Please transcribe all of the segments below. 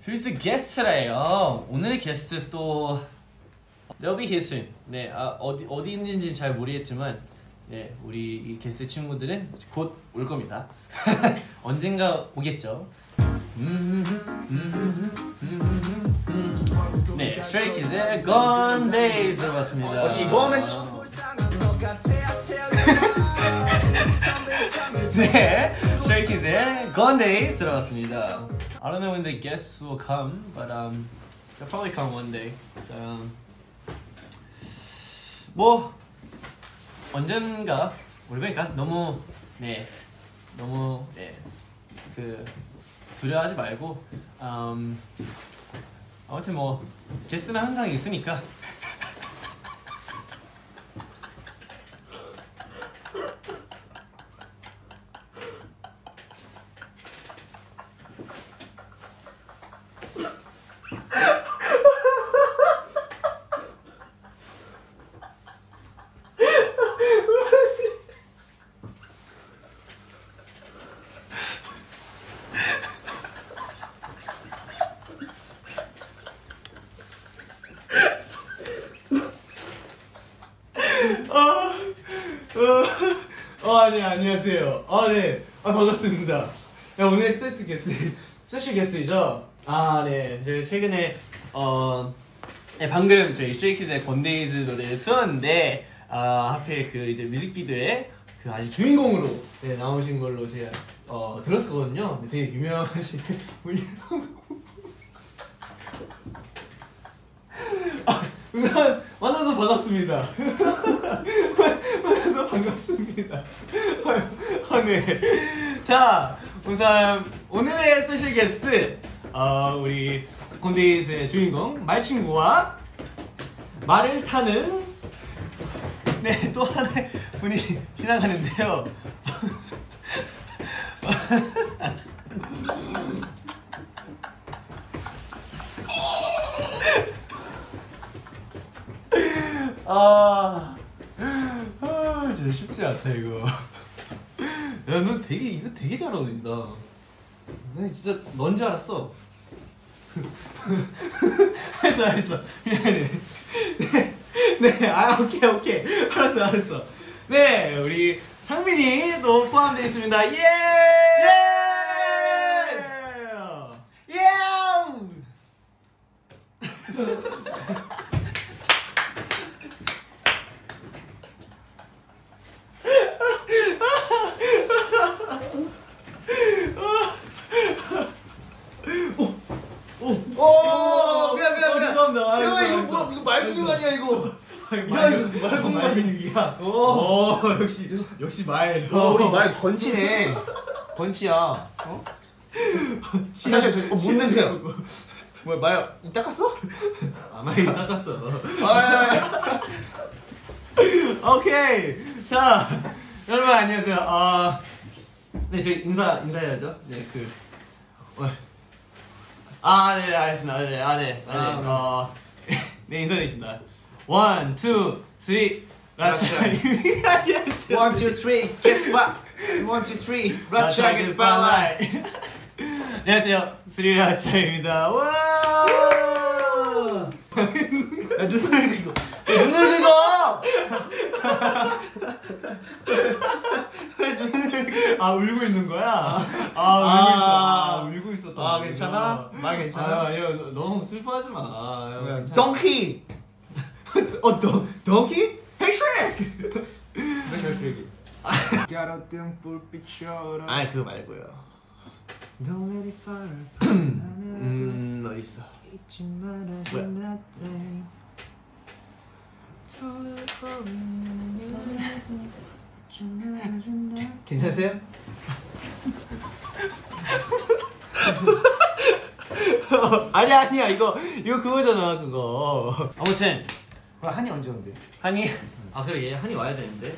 Who's the guest래요? 오늘의 게스트 또 They'll be here soon. 네, 어디 있는지 잘 모르겠지만 네, 우리 이 게스트 친구들은 곧 올 겁니다. 언젠가 오겠죠. 네, Stray Kids의 Gone Days 들어봤습니다. 어찌 보면 네, Stray Kids의 Gone Days 들어봤습니다. I don't know when the guests will come, but they'll probably come one day. So 뭐 언젠가 모르니까 너무 그 두려워하지 말고 아무튼 뭐 게스트는 항상 있으니까. 네, 안녕하세요. 네. 반갑습니다. 야, 오늘 스페셜 게스트이죠? 네. 저희 최근에, 네, 방금 저희 스트레이키즈의 건데이즈 노래를 틀었는데, 하필 그 이제 뮤직비디오에 그 아주 주인공으로 네, 나오신 걸로 제가, 들었었거든요. 되게 유명하신 분이라고. 우선, 만나서 반갑습니다. 만나서 반갑습니다. 네. 자, 우선 오늘의 스페셜 게스트 우리 건데이즈의 주인공 말친구와 말을 타는 네, 또 하나의 분이 지나가는데요. 진짜 쉽지 않다 이거. 야, 너 이거 되게 잘 어울린다. 나 진짜 넌 줄 알았어. 알았어. 미안해. 네, 오케이. 알았어. 네, 우리 창민이 또 포함되어 있습니다. 예! 미안. 죄송합니다. 이거 말구육 아니야 이거. 말구육이야. 역시 말. 우리 말 건치네. 건치야. 잠시만, 뭔 냄새야? 뭐야, 말 닦았어? 많이 닦았어. 오케이. 자, 여러분 안녕하세요. 네, 저희 인사해야죠. 네, 네, 알겠습니다. 네, 인사드리겠습니다. 1, 2, 3, 라차입니다. 1, 2, 3, guess what? 1, 2, 3, 라차의 스팟라이트. 안녕하세요, 스리라차입니다. 와! 야, 눈을 긁어! 울고 있는 거야? 울고 있었다. 괜찮아? 말 괜찮아? 아니요, 너무 슬퍼하지 마. 덩키! 덩키? 헤이 슈렉! 왜 저 슈렉이? 야로뜬 불빛처럼. 그거 말고요. Don't let it fall. 너 있어. 뭐야? 괜찮으세요? 아니야 이거 그거잖아 그거. 아무튼 한이 언제 온대? 한이 그래 얘 한이 와야 되는데.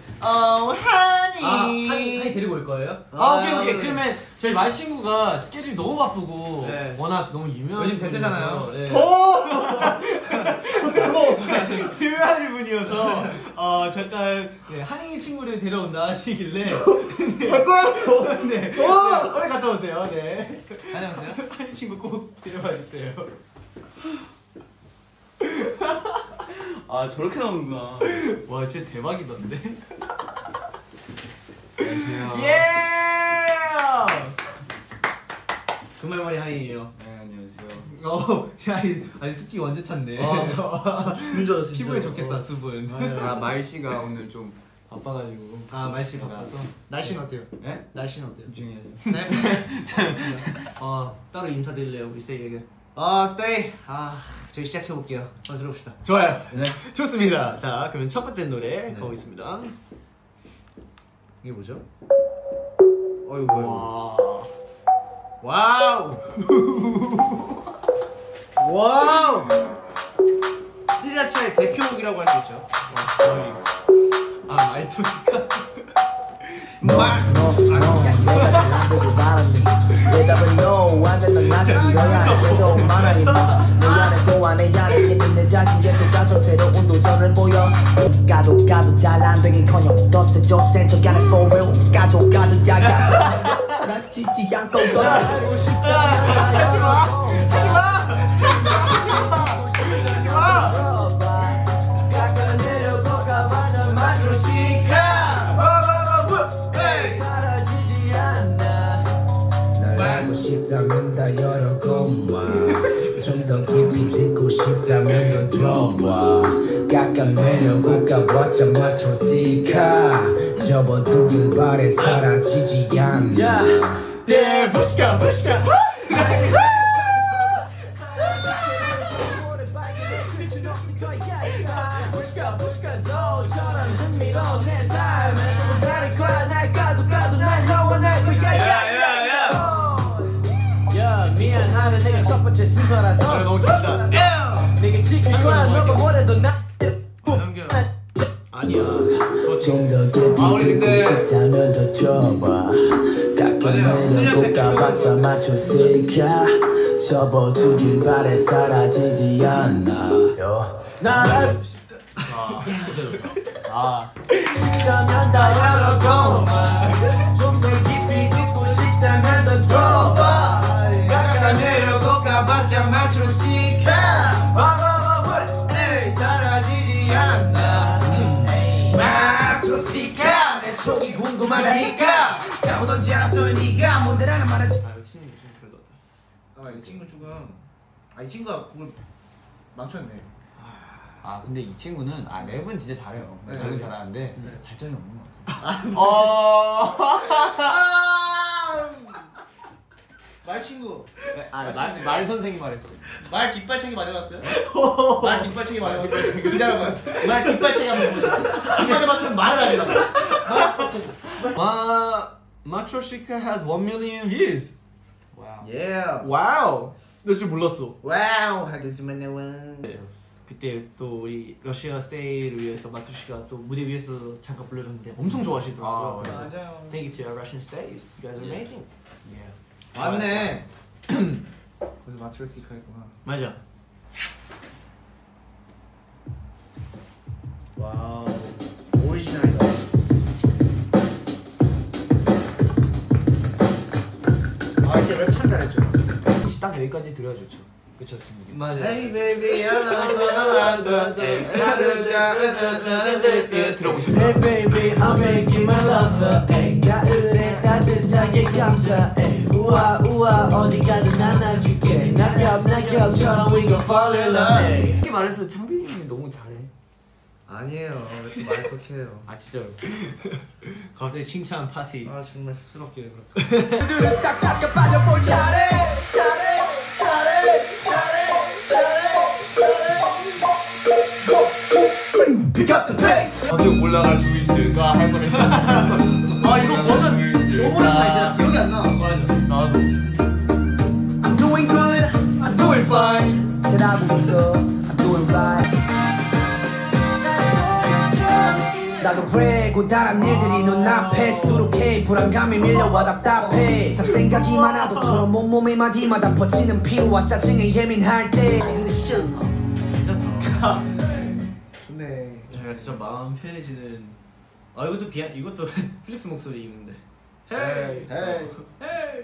한이 데리고 올 거예요? 오케이. 그러면 저희 말친구가 스케줄이 너무 바쁘고 네. 워낙 너무 유명한 요즘 대세잖아요. 네. 유명한 분이어서 잠깐 네, 한이 친구를 데려온다 하시길래 갈 거야? 네. 빨리 갔다 오세요. 네. 다녀오세요. 한이 친구 꼭 데려와 주세요. 아 저렇게 나오는구나. 와 진짜 대박이던데. 안녕하세요. 예! 금발머리 하이예요. 네, 안녕하세요. 아니 습기 완전 찼네. 진짜 피부에 좋겠다 수분. 아, 마일 씨가 오늘 좀 바빠가지고. 날씨 바빠서. 날씨는 어때요? 네? 날씨는 어때요? 조용히 하세요. 네. 따로 인사드릴래요 우리 스테이에게. 스테이. 저희 시작해 볼게요. 들어봅시다. 좋아요. 네. 좋습니다. 자, 그러면 첫 번째 노래 가보겠습니다. 이게 뭐죠? 어이구. 와우. 와우. 스리라차의 대표곡이라고 할 수 있죠. 말투니까. 대답은 no 안 된다 나도 이거야 그래도 말하니 내 안에 또 안에 있는 내 자신 계속 가서 새로운 도전을 보여 가도 잘 안 되긴커녕 더 세져 센 척 안에 for real 가도 작아져 날 지지 않고 더 하고 싶다. 하지마. 깎아내려고 가봐자 맞춰시카. 사라지지 않나. 날 알고 싶다면 다 열어고마 좀 더 깊이 듣고 싶다면 더 들어봐 깎아내려고 가봤자 맞춰시카 접어두길 바래 사라지지 않나 네, 부시카. 미안하네 내가 첫 번째 순서라서 너무 길다. 내게 지킬 거야 너가 뭐래도 나 아니야. 좀 더 깊이 듣고 싶다면 더 줘봐 깎아내려고 가봤자 맞췄으니까 접어두길 바래 사라지지 않나 날 싶다면 다 열어고마. 좀 더 깊이 듣고 싶다면 더 들어봐. 깎아내려고 가봤자 맞춰시카. 사라지지 않나. 맞춰시카. 내 속이 궁금하다니까. 가보던지 않았어 네가 뭔데라는 말하지. 이거 친구 좀 별로다. 이 친구 조금. 이 친구가 곡을 망쳤네. 근데 이 친구는 랩은 진짜 잘해요. 네. 랩은 잘하는데 발전이 없는 것 같아요. 말 친구. 말 선생이 말했어요. 말 뒷발차기 맞아봤어요? 말 뒷발차기 맞아봤어요? 기다려봐요. 말 뒷발차기 한번 보여주세요. 안 맞아봤으면 말을 하지 마. Matryoshika has 1 million views. 와우. 와우. 나 진짜 몰랐어. 와우. 하드스만 나와. 그때 또 우리 러시아 스테이를 위해서 마트슈가 또 무대 위에서 잠깐 불러줬는데 엄청 좋아하시더라고요. 그래서 맞아요. Thank you to our Russian stays. You guys are amazing. 맞네. 거기서 마트로시카 했구나. 맞아. 와우. 오리지널이다. 이때 랩 참 잘했죠. 딱 여기까지 들어야 좋죠. 그쵸, 친구들? 맞아. Hey baby, 들어보시죠. Hey baby, I'm making my lover. Ay, 가을에 따뜻하게 감싸. Ay, 우와 우와 어디 가든 안아줄게. 낙엽처럼 we gon' fall in love. Ay. 이렇게 말해서 창빈이 형이 너무 잘해. 아니에요. 왜 또 말 그렇게 해요? 진짜요? 갑자기 칭찬 파티. 정말 쑥스럽게 그렇게. 싹 닦여 빠져볼 잘해. Pick up the pace. 어떻게 올라갈 수 있을까 할 뻔했어. 이거 버전 너무 오랜만이야. 기억이 안 나. 맞아. 나도. I'm doing good. I'm doing fine. 잘하고 있어. I'm doing right. 나도 그래 고단한 일들이 눈앞에 수두룩해 불안감이 밀려와 답답해 잡생각이 많아도처럼 온몸이 마디마다 퍼지는 피로와 짜증에 예민할 때 좋네. 제가 진짜 마음 편해지는. 아 이것도 플릭스 목소리 있는데. 헤이 헤이.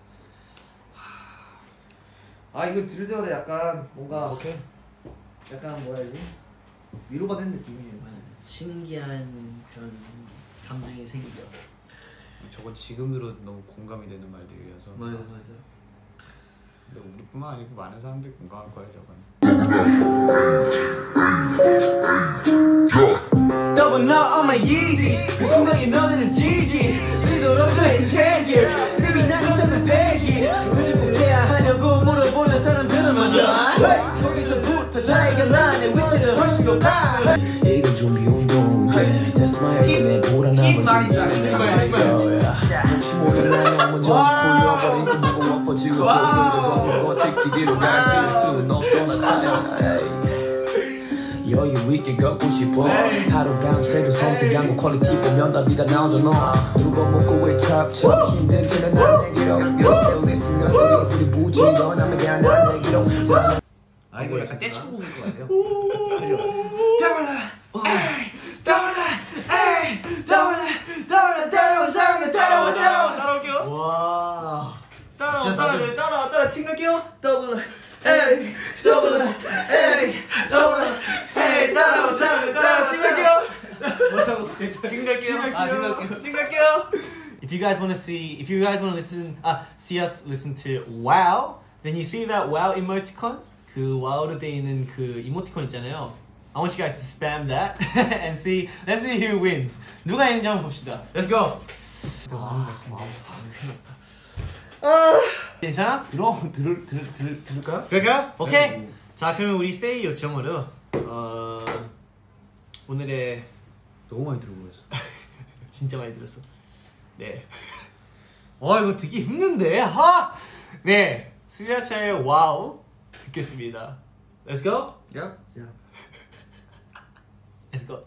아 이거 들을 때마다 약간 뭔가 오케이. 약간 뭐라 해야지 위로받는 느낌이에요. 신기한 그런 감정이 생겨. 저건 지금으로 너무 공감이 되는 말들이어서. 맞아. 근데 우리뿐만 아니고 많은 사람들이 공감할 거야 저건. Double up on my Yeezy. 그 순간이 너는 GG. 리더로 그의 책임. 스미 나 있으면 대기. 굳이 꼭 해야 하냐고 물어보는 사람들은 많아. 거기서부터 자기가 나의 위치를 훨씬 높아. 이건 준비 운동. That's my 내 보라 남은 혹시 모르는 난 먼저 풀려버린 그 무거워 퍼지고 더 택지기로 갈 수는 없어 나 차야. 여유 있게 걷고 싶어. 하루 밤새도 섬세한 거 퀄리티 보면 답이 다 나오잖아. 누가 먹고 왜 찹찹 힘든 채는 난 내기로 Still listen 너들이 우리 부지런하면 그냥 난 내기로. 아 이거 약간 떼창곡일 것 같아요. 그죠? 따라올게요. 와. 따라 친구게요. 더블 에이 더블 에이 더블 에이 따라 친구게요. 친구게요. If you guys want to see us listen to wow, then you see that wow emoticon. 그 wow로 돼 있는 그 이모티콘 있잖아요. I want you guys to spam that and see. Let's see who wins. 누가 이긴지 한번 봅시다. Let's go. 괜찮아? 들을까요? 그럴까요? 오케이. 자 그러면 우리 스테이 요청으로 오늘의 너무 많이 들어보였어. 진짜 많이 들었어. 네. 와 이거 듣기 힘든데. 네. 스리라차의 와우 듣겠습니다. Let's go. 야? Let's go.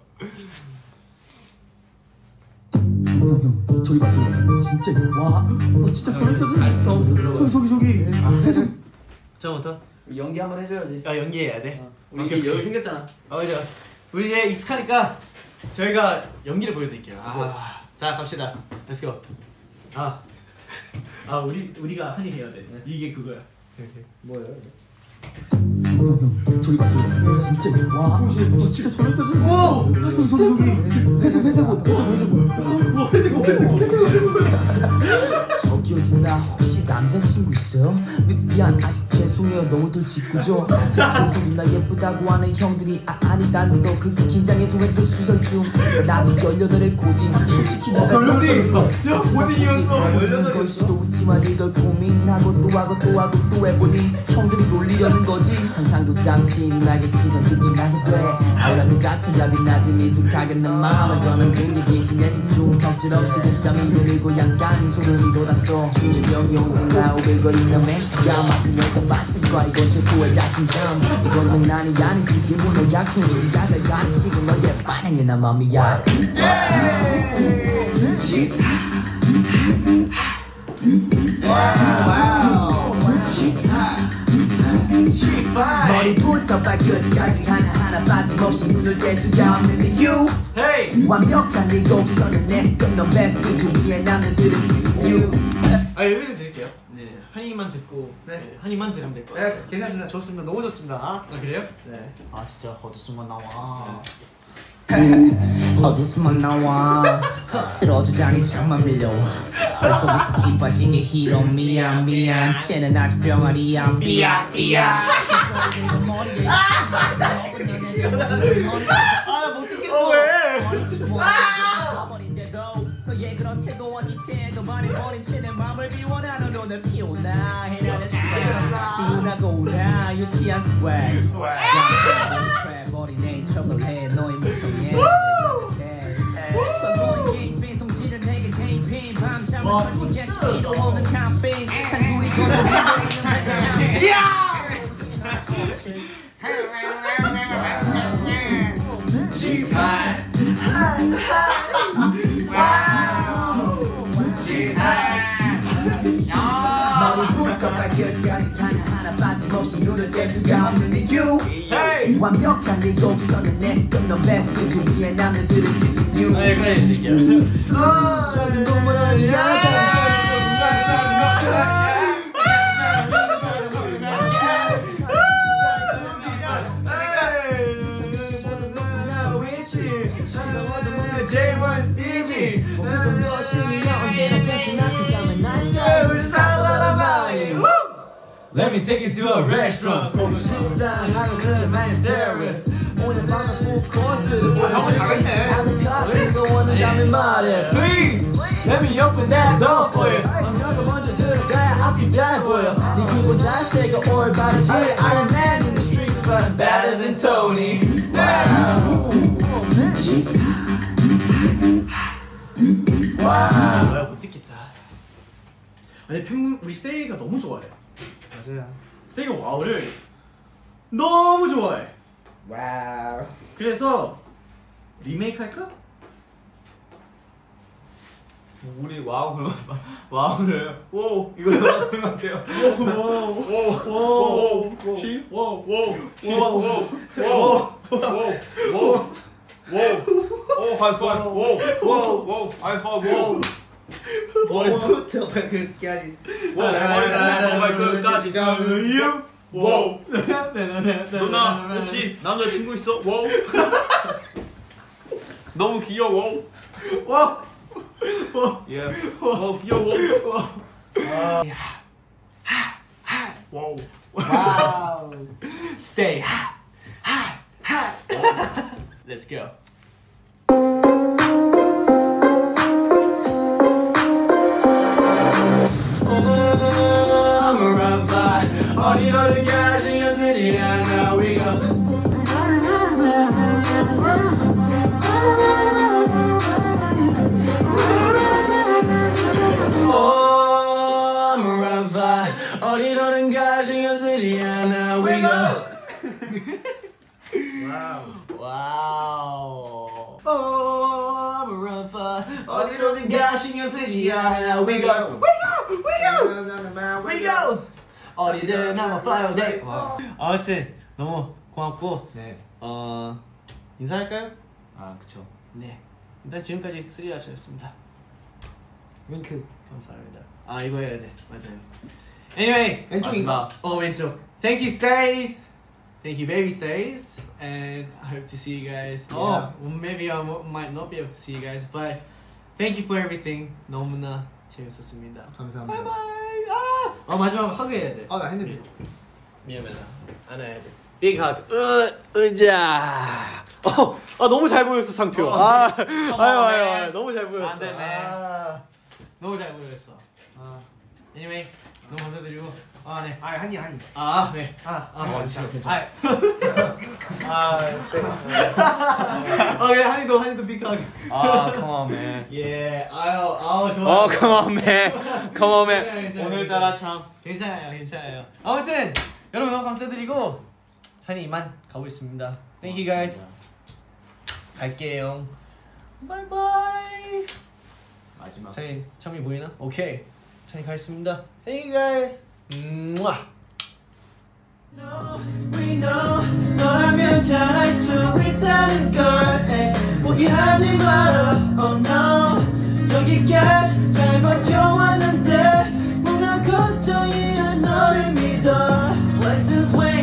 형 저기 봐 진짜 와 진짜 저기 저기 처음부터 연기 한번 해줘야지. 연기해야 돼. 우리 이게 여기 생겼잖아. 맞아. 우리 이제 익숙하니까 저희가 연기를 보여드릴게요. 자 갑시다. Let's go. 우리가 한이 해야 돼. 이게 그거야. 뭐예요? 형 저기 봐 진짜 와 진짜 저기까지 와 회색 저기요 누나 혹시 남자친구 있어요? 미안 아직 죄송해요 너무들 짓궂죠 저기서 누나 예쁘다고 하는 형들이 아니 난 너 그 긴장해서 왼손 수설 중 나도 18의 고딩 솔직히 야 고딩이었어. 걸 수도 있지만 이걸 고민하고 또 하고 또 해보니 형들이 놀리려는 거지 상상도 잠시 누나에게 시선 집중하게 돼 몰라도 같은 답이 나지 미숙하게 내 마음을 더는 그게 계신에 집중 덕질 없이 듣담이 흐르고 약간 소름이 돋았어 중이병이 오는 나 오글거리는 멘트가 막히면 더 봤을 거야 이건 최고의 자신감 이건 장난이 아니지 기분을 약해 시각을 가리키고 너의 반응이 나 맘이야 She's wow. She's hot. She's fine. 머리부터 발끝까지 하나하나 빠짐없이 눈을 뗄 수가 없는 이유 Hey. 완벽한 네 곡선은 내 스텝 너 베스트 주위에 남들은 diss you 여기서 드릴게요. 네. 한이만 듣고 한이만 들으면 될 거예요. 네, 괜찮습니다. 좋습니다. 너무 좋습니다. 그래요? 네. 진짜 헛웃음만 나와. 어두스만 나와 들어주자니 잠만 밀려와 벌써부터 기빠지게 히로 미안 쟤는 아직 병아리야 미안 못 듣겠어. 왜? 그런 태도와 지태도 말해버린 채내 맘을 비워나는 오늘 피우나 해나는 비운하고나 유치한 스웩 버린 내 척을 해 너의 무성에 버린 빅빈 성질을 내게 테이핑 밤잠을 설치게 스피드 오는 캠핑 한구리 걷는 She's hot. Wow. She's hot. 머리부터 발끝까지 하나하나 빠짐없이 눈을 뗄 수가 없는 이유 완벽한 네 곡선은 내 스텝 넌 베스트 주위에 남들은 dissing you 여기까지 드릴게요. Let me take you to a restaurant. 오늘 밤은 full course. 형은 잘했네. 원한다면 말해. Please, let me open that door for you. 너가 먼저 들어가야 앞이 잘 보여. 네 기분 자체가 올바르지. I'm a man in the streets, but I'm better than Tony. 뭐야 못 듣겠다. 아니 팬분 우리 세이가 너무 좋아해. 맞아요. 세이가 와우를 너무 좋아해. 와우. 그래서 리메이크 할까? 우리 와우 그러면 와우를 오 이걸로 하면 안 돼요. 오, 치즈. 오, 머리부터 발끝까지. 정말 끝까지 가는 이유. 오. 누나 혹시 남자친구 있어? 와우. 너무 귀여워. 와. 예. 와 귀여워. 와우. 와우. Stay hot, hot, hot. Let's go. I'm around five. 어디로든 가 신경 쓰지 않아. We go. Oh, I'm around five. 어디로든 가 신경 쓰지 않아. We go. Wow. Oh, I'm around five. 어디로든 가 신경 쓰지 않아. We go. We go. We go. We go. 어디든 I'm a fly all day. 아무튼 너무 고맙고 네. 인사할까요? 아 그쵸. 네. 일단 지금까지 쓰리라시였습니다. 윙크. 감사합니다. 아 이거 해야 돼. 맞아요. Anyway 왼쪽인가? 왼쪽. Thank you stays. Thank you baby stays. And I hope to see you guys. Yeah. Well, maybe I might not be able to see you guys, but thank you for everything. 너무나 재밌었습니다. 감사합니다. Bye bye. 마지막 하그 해야 돼. 나 했는데. 미안하다. 안아야 돼. Big hug. 으자. 너무 잘 보였어 상표. 아유 너무 잘 보였어. 안 되네. 너무 잘 보였어. Anyway 너무 감사드리고 네. 한이. 네. 괜찮아. 그래 한이도 big hug. come on, man. 예. 좋아. come on, man. Come on, man. 괜찮아요. 오늘따라 참. 괜찮아요. 아무튼 여러분 너무 감사드리고 찬이 이만 가고 있습니다. Thank you guys. 갈게요. Bye bye. 마지막. 찬이 처음이 보이나? 오케이. 찬이 가겠습니다. Thank you guys. We know 너라면 잘할 수 있다는 걸 포기하지 마라. Oh no 여기까지 잘 버텨왔는데 뭔가 걱정이야. 너를 믿어. Blessings when